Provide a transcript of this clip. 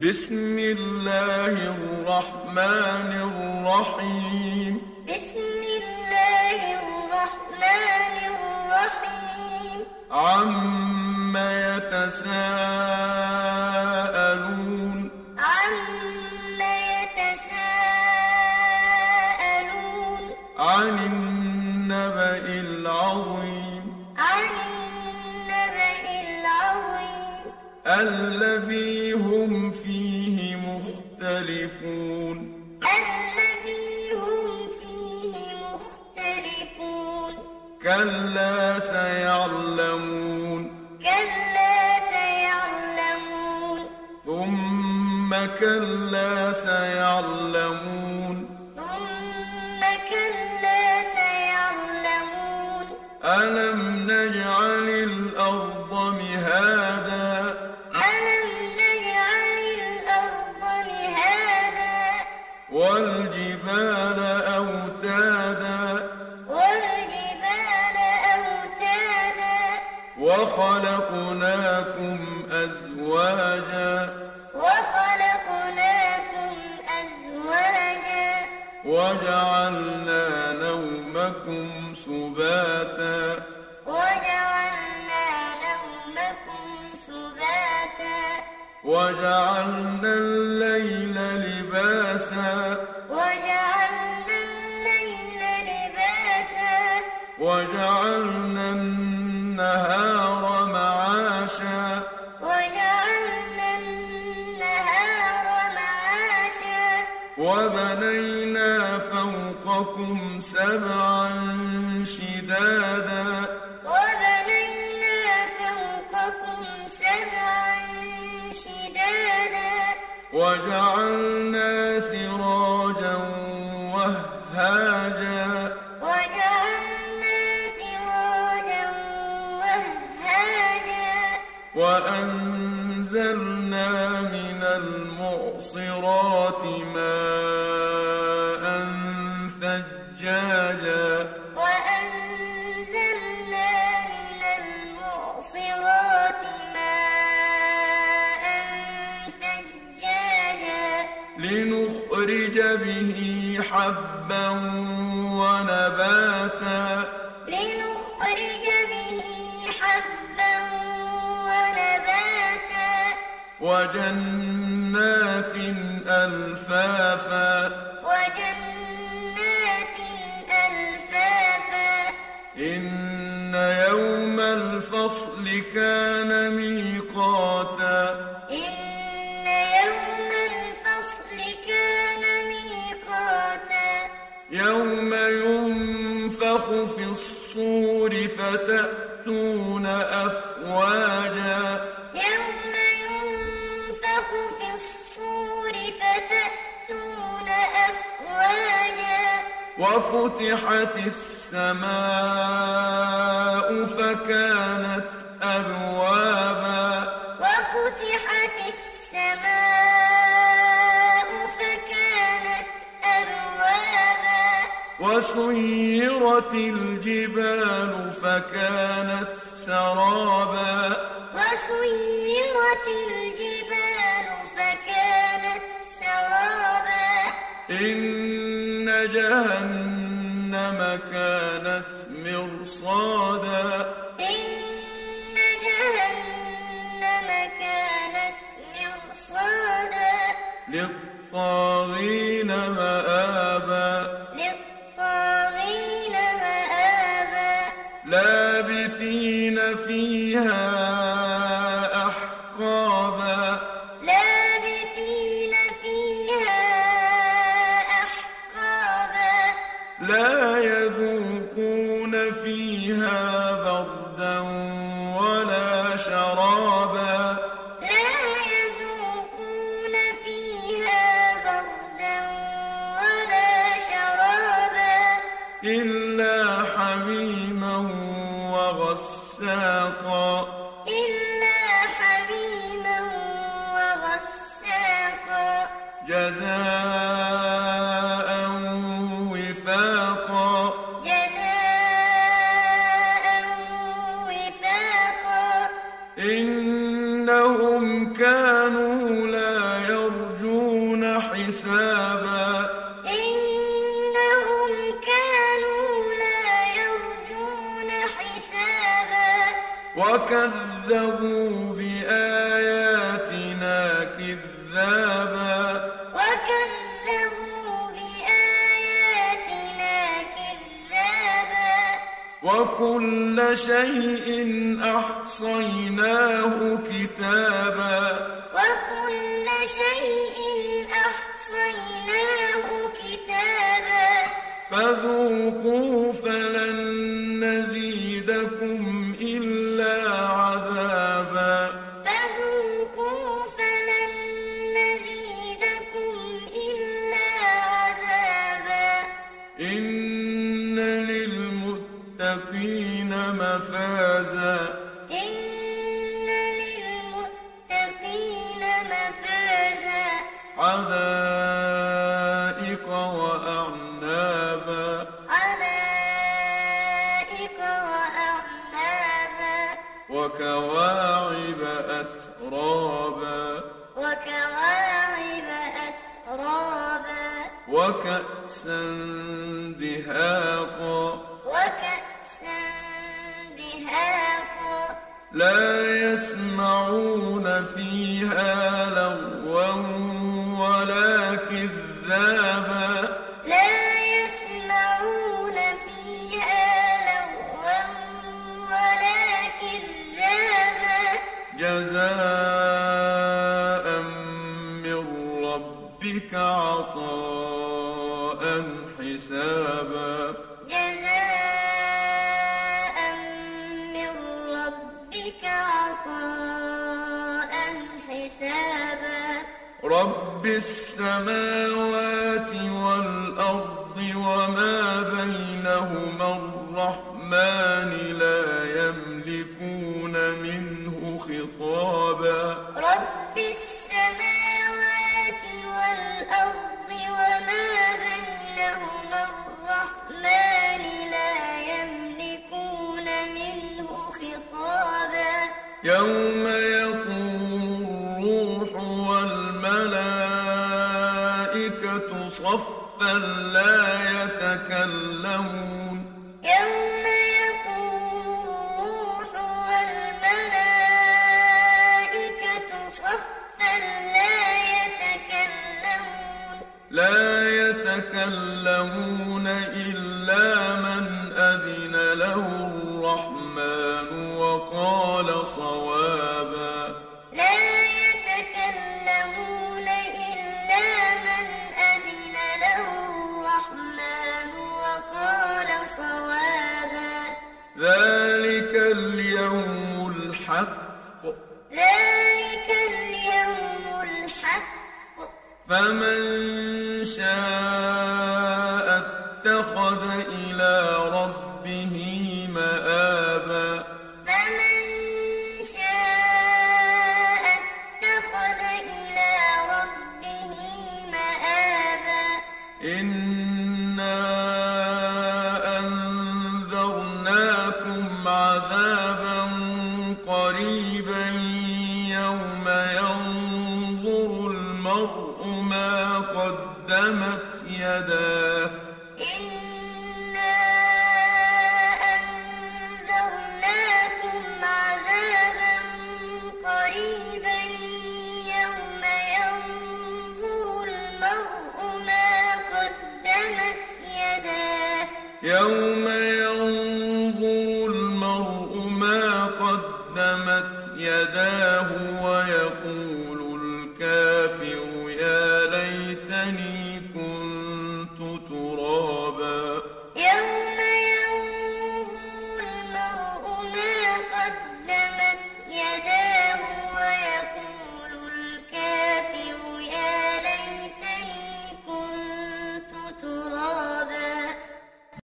بسم الله الرحمن الرحيم بسم الله الرحمن الرحيم عم يتساءلون عن النبأ العظيم الذي هم فيه مختلفون كلا سيعلمون ثم كلا سيعلمون ألم نجعل الأرض مهادا والجبال أوتادا وخلقناكم أزواجا وجعلنا نومكم سباتا وجعلنا الليل لباسا وجعلنا النهار معاشا وبنينا فوقكم سبعا شدادا وجعلنا سراجا وهاجا وأنزلنا من المعصرات ماء ثجاجا لنخرج به حبا ونباتا وجنات ألفافا إن يوم الفصل كان ميقاتا يوم ينفخ في الصور فتأتون أفواجا وفتحت السماء فكانت أبوابا وسيرت الجبال فكانت سرابا إن جهنم كانت مرصادا للطاغين مآبا لابثين فيها أحقابا لا يذوقون فيها بردا ولا شرابا إلا حميما وغساقا جزاء وفاقا إنهم كانوا لا يرجون حسابا إنهم كانوا لا يرجون حسابا وكذبوا بآياتنا كذابا وكل شيء أحصيناه كتابا فذوقوا فلن نزيدكم إلا عذابا إن للمتقين مفازا حدائق وأعنابا وكواعب أترابا وكأسا دهاقا لا يسمعون فيها لغوا ولا كذابا جزاء من ربك عطاء حسابا رب السماوات والأرض وما بينهما الرحمن لا يملكون منه خطابا رب السماوات والأرض وما بينهما الرحمن لا يملكون منه خطابا يوم يقوم الروح والملائكة صفا لا يتكلمون إلا من أذن له الرحمن وقال صوابا لا يتكلمون إلا من أذن له الرحمن وقال صوابا ذلك اليوم الحق فمن شاء اتخذ إلى ربه مآبا إنا أنذرناكم عذابا قريبا يوم ينظر المرء ما قدمت يداه إنا أنذرناكم عذابا قريبا يوم ينظر المرء ما قدمت يداه